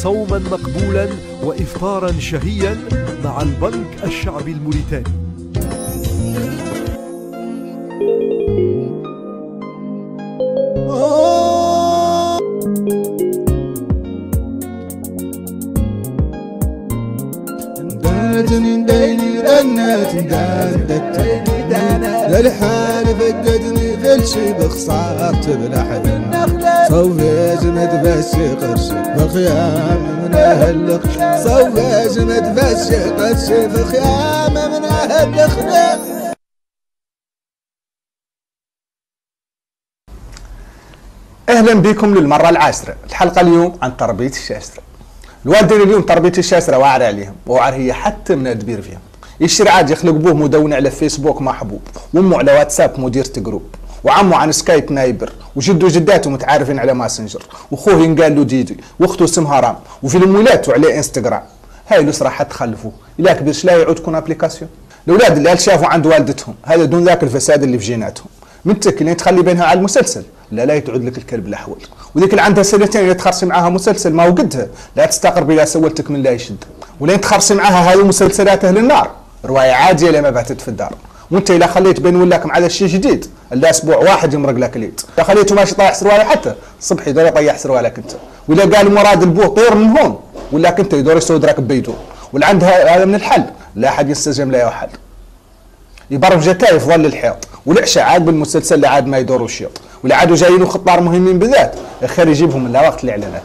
صوما مقبولا وإفطارا شهيا مع البنك الشعبي الموريتاني. للحال فقدني في الشيب خسارت بلحد صوفي جمد بشي قرشي بالخيام من اهل صوفي جمد بشي قرشي بالخيام من اهل خيام. اهلا بكم للمره العاشره. الحلقه اليوم عن تربيه الشاسره. الوالدين اليوم تربيه الشاسره واعره عليهم، وواعر هي حتى من الدبير فيهم. يشتري عاد يخلق بوه مدون على فيسبوك محبوب، وامه على واتساب مديرة جروب، وعمه عن سكايب نايبر، وجده وجداته متعارفين على ماسنجر، واخوه ينقال له ديدي، واخته اسمها رام، وفي المولاته عليه انستغرام. هاي الاسره حتخلفوه، الا كبرش لا يعود تكون ابليكاسيون. الاولاد اللي شافوا عند والدتهم هذا دون ذاك الفساد اللي في جيناتهم. منتك اللي تخلي بينها على المسلسل، لا يتعود لك الكلب الاحول. وذيك اللي عندها سنتين اللي تخرصي معاها مسلسل ما هو قدها، لا تستقربي لا سولتك من لا يشد. ولين تخرصي معاها هذه مسلسلات اهل النار، روايه عاديه لما باتت في الدار. وانت اذا خليت بين ولاكم على شيء جديد، الا اسبوع واحد يمرق لك ليت. اذا خليته ماشي طايح سرواله حتى الصبح يدور يطيح سروالك انت. واذا قال مراد البوه طير من هون، ولا كنت يدور يسود راكب بيدو. واللي عندها هذا من الحل، لا احد ينسجم لا يحل. يبرف جتاي في ظل الحيط، والعشاء عاد بالمسلسل اللي عاد ما يدوروا الشيط، واللي عادوا جايين خطار مهمين بالذات، الخير يجيبهم من لا وقت الاعلانات.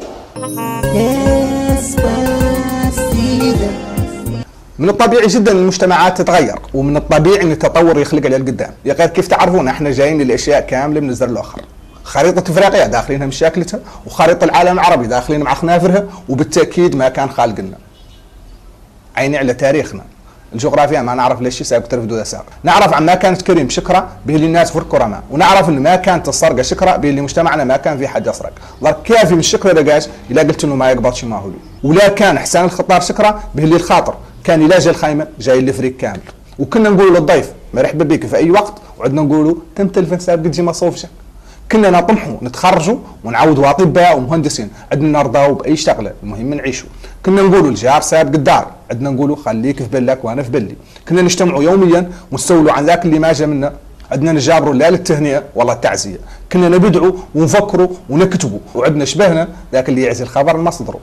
من الطبيعي جدا المجتمعات تتغير، ومن الطبيعي ان التطور يخلق على القدام. يا غير كيف تعرفون احنا جايين للاشياء كامله من الزر الاخر. خريطه افريقيا داخلينها مشاكلتها، وخريطه العالم العربي داخلين مع خنافرها، وبالتاكيد ما كان خالقنا. عيني على تاريخنا. الجغرافيا ما نعرف ليش سايق ترفدوا ذا ساق. نعرف عن ما كانت كريم شكرا به اللي الناس فرق كرماء، ونعرف ان ما كانت السرقه شكرا به اللي مجتمعنا ما كان في حد يسرق. ضرب كافي من الشكر دقاش الا قلت انه ما يقبض شي ما هو. ولا كان حسان الخطار شكرا به اللي الخاطر كان يلاجي الخيمه جاي الفريق كامل. وكنا نقول للضيف مرحبا بك في اي وقت، وعدنا نقولوا تم تلفن سابق تجي مصوفشه. كنا نطمحوا نتخرجوا ونعودوا اطباء ومهندسين، عندنا نرضاو باي شغله، المهم نعيشوا. كنا نقولوا الجار سابق الدار، عندنا نقولوا خليك في بلك وانا في بلي. كنا نجتمعوا يوميا ونسولوا عن ذاك اللي ما جا منا، عندنا نجابروا لا للتهنئه والله التعزيه. كنا نبدعوا ونفكروا ونكتبوا، وعندنا شبهنا ذاك اللي يعزي الخبر المصدره.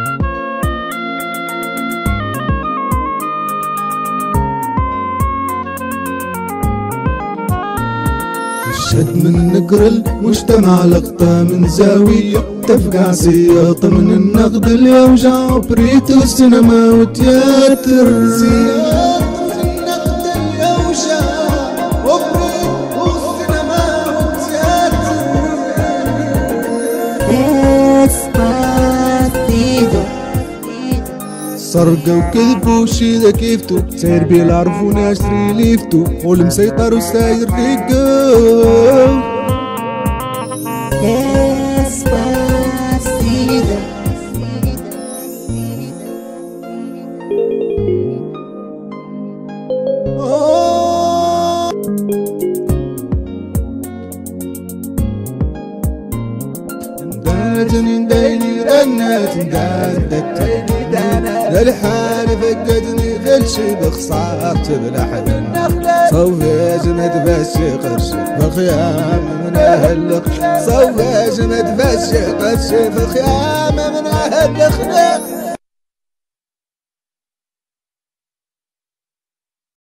شد من نقر المجتمع لقطة من زاوية، تفقع سياط من النقد اليوجع، بريت السينما وتياتر. سياط من النقد اليوجع وبريت السينما وتياتر. سرقة وكذب وشي كيفتو، ساير بيلا عرفونا اشتري ليفتو، والمسيطر وساير ريقو. للحال فقدني في الشيب خسارت بلحد صوفي جمد بشي قرشي بالخيام من اهل صوفي جمد بشي قرشي بالخيام من اهل خيام.